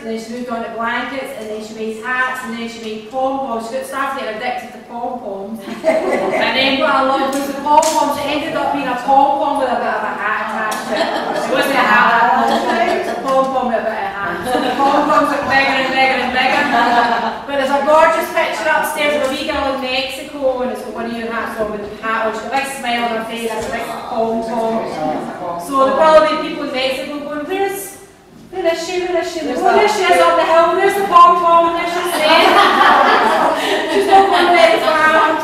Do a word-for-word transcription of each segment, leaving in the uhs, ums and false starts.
and then she moved on to blankets, and then she made hats, and then she made pom-poms. She got started getting addicted to pom-poms. And then what I loved was the pom-poms, it ended up being a pom-pom with a bit of a hat attached to it. It wasn't a hat, it was a pom-pom with a bit of a hat. So the pom-poms got bigger and bigger and bigger. But there's a gorgeous picture upstairs of a wee girl in Mexico, and it's got one of your hats on with a hat on. She's got a big smile on her face, a big pom-pom. So there'll probably be people in Mexico going, where's, where is she, where is she? Oh, there she is up the hill, there's the pom-pom, and there she's there. She's not going very far.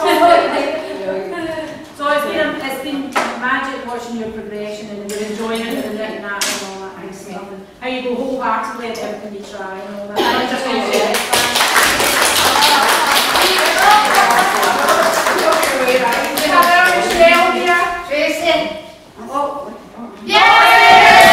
So it's been, a, it's been magic watching your progression and your enjoyment and the knitting that and all that kind of stuff. And how you go wholeheartedly at everything you try and all that. I just enjoy it. We have our Michelle here. Tracy. Oh. Yay!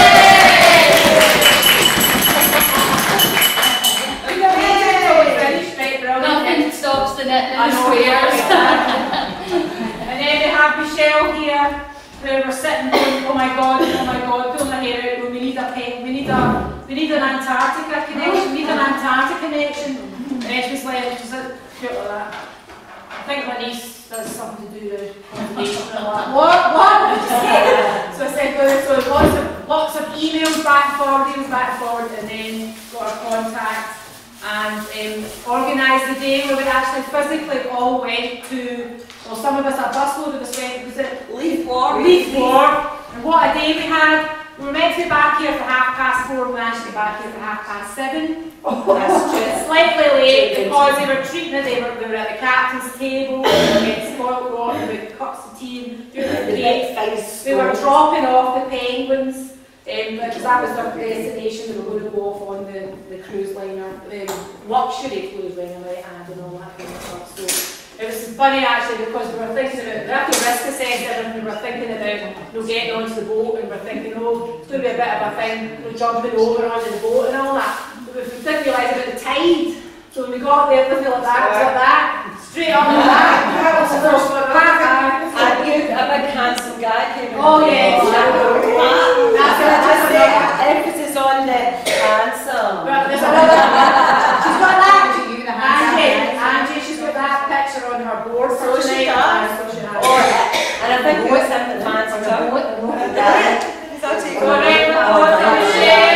Nothing stops the knitting and the squares. And then we have Michelle here, where we're sitting going, oh my god, oh my god, pulling her hair out, we need a pen, we need a, we need an Antarctica connection, we need an Antarctica connection. And she's like, she's like, cute like that. I think my niece does something to do with information and all that. What? What? What did you say? So I said, well, so lots of, lots of emails back and forward, emails back and forward, and then got our contact. And um, organised the day where we actually physically all went to, well, some of us, a busload of us went, was it Leaf Ward? Leaf Ward. And what a day we had. We were meant to be back here for half past four, we managed to be back here for half past seven. Oh, that's just slightly late because they were treating it, they were, they were at the captain's table, they were getting spoiled rotten with cups of tea and doing the cake. They were dropping off the penguins. Um, because that was their destination, they were going to go off on the, the cruise liner, the luxury cruise liner they had and all that kind of stuff. So it was funny actually because we were thinking about, we had to risk assess everything, we were thinking about you know, getting onto the boat and we were thinking, oh, it's going to be a bit of a thing, you know, jumping over onto the boat and all that. But we didn't realise about the tide. So when we got there, it was like that, it was like that, straight up like that. That was the first one, that. And you, a big handsome guy came in. Oh yes. That's what I just say, emphasis on the handsome. Right, there's another, she's got that. Angie, Angie, she's got that picture on her board for So she tonight. does. So she has. Oh, and I think it was him that fancied her. So take Go on right, it. we'll go to Michelle.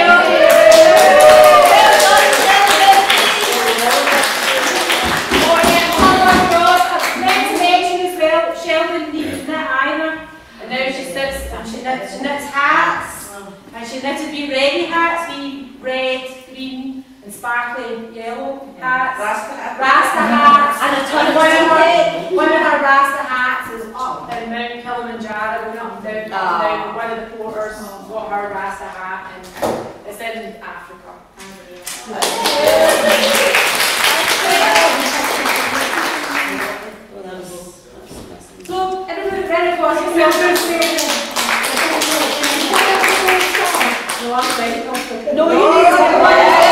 She knits hats, and she knitted wee ready hats, wee red, green, and sparkly yellow hats. Rasta hats. Rasta hats. And a ton of one, of her, tea. one of her Rasta hats is up in Mount Kilimanjaro, going up and down, up and down. One of the porters got her Rasta hat, and it's in Africa. So, everybody ready for us? No, you need to I'm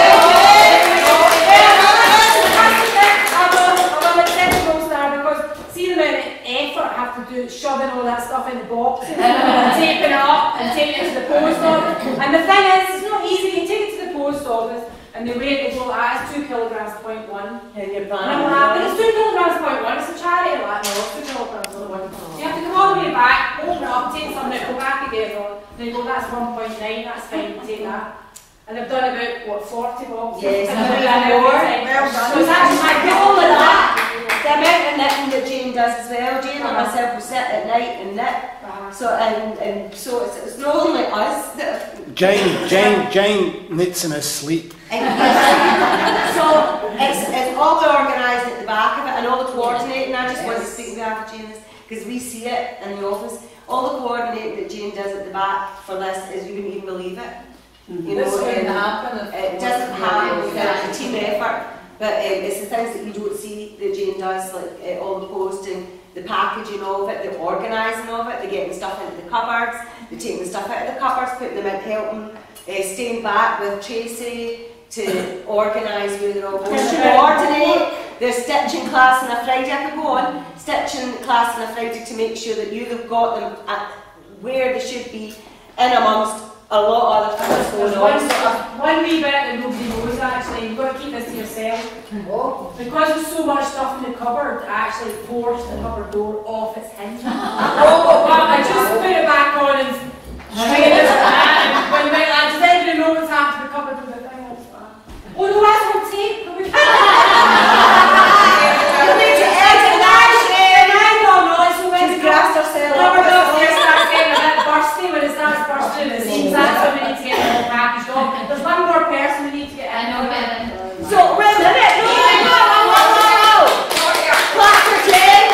a acceptable star because see the amount of effort I have to do shoving all that stuff in the box and taping it up and taking it to the post office. And the thing is, it's not easy. You take it to the post office and they weigh it and go, ah, it's two kilograms point one. And you're And I'm like, but it's two kilograms point one. It's a charity. I'm like, no, it's two kilograms point one. So you have to go all the way back, open it up, take something out, go back again, and then you go, that's one point nine. That's fine. Take that. And I've done about, what, forty boxes? Yes, and I've I've done done more. every time. Well So it's actually my all goal of of that. that. The amount of knitting that Jane does as well. Jane and myself will sit at night and knit. So and and so it's, it's not only us that. Jane, Jane, Jane knits in her sleep. So it's, it's all organised at the back of it and all the coordinating. I just want to speak behalf of Jane because we see it in the office. All the coordinating that Jane does at the back for this is you wouldn't even believe it. Mm-hmm. You know, this wouldn't um, happen. It doesn't happen without a team effort. But um, it's the things that you don't see that Jane does, like uh, all the posting, the packaging of it, the organising of it, the getting stuff into the cupboards, the taking the stuff out of the cupboards, putting them in, helping, uh, staying back with Tracy to organise where they're all going to coordinate. There's stitching class on a Friday, I could go on, stitching class on a Friday to make sure that you have got them at where they should be in amongst a lot of other things going There's on. one, sort of, one wee bit that nobody knows actually, you've got to keep this to yourself. Because there's so much stuff in the cupboard, I actually forced the cupboard door off its hinges. Oh, well, I just put it back on and straight it back. When the like, does anybody know what's happened to the cupboard with the thing on its back? Oh no, that's on tape. You need to edit that shit. I don't know, it's so when She's grasped herself. cupboard upstairs starts getting a bit bursty, when it starts bursting, it seems that's when we need to get it all packaged off. There's one more person we need to get in. I know, man. So, wait a minute. No, no, no, no, no, no. Clap for Jane.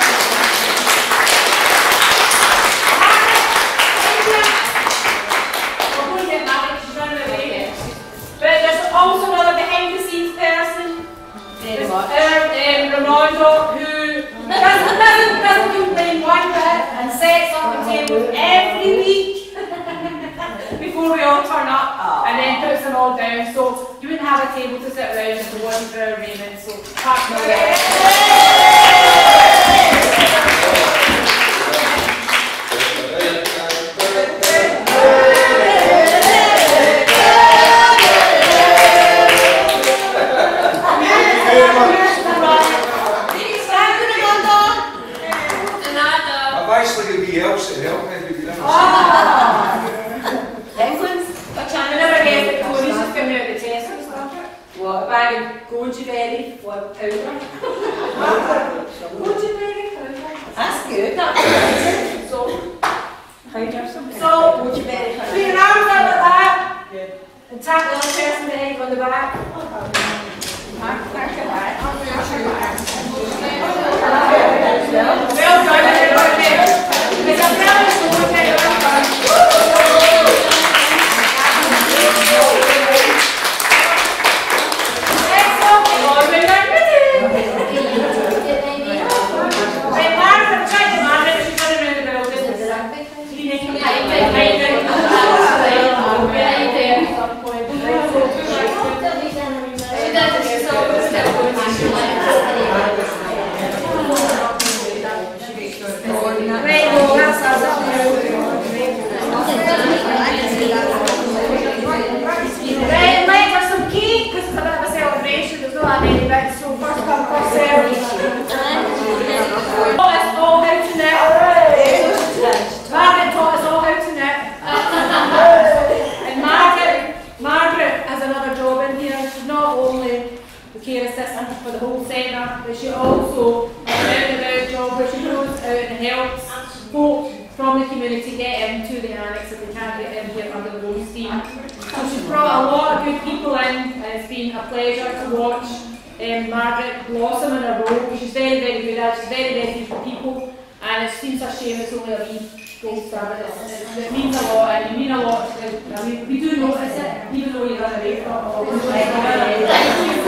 We're going to get Natter, she's running away. But there's also another behind the scenes person. Very There's much. our um, Ramondo, who doesn't, doesn't, doesn't complain one bit and sets up the tables every week before we all turn up, Aww. and then puts them all down. So you wouldn't have a table to sit around if it wasn't for our Raymond. So thank you. I've actually got to be else to help me, to be honest. Penguins? I never guessed that Tony's just coming out of the chest and stuff. What? A bag of goji berry for powder. Goji berry powder. That's good. So, So, so would you better put your arms out like that and tap the other person behind on the back. Well done, everybody. It's a brilliant slow day. Excellent. Lord, we're not ready. Right, Margaret, try to Margaret. She's running around the building. Cleaning. Hiding. She does it, so it's still going Right, well, that's us up now. Right, like there's some cake, because it's a bit of a celebration, there's not that many bits, so first come, first serve. Taught us all how to knit. Margaret taught us all how to knit. And Margaret, Margaret has another job in here. She's not only the care assistant for the whole centre, but she also has an out-and-out job where she goes out and helps folk from the community get into the annex if they can't get in here under the loan scheme. So she's brought a lot of good people in, and it's been a pleasure to watch um, Margaret blossom in her role. She's very, very good at it. She's very, very good for people, and it seems a shame it's only a wee gold star, but it's, it, it means a lot, and you mean a lot. To, I mean, we do notice it, even though you run away from it.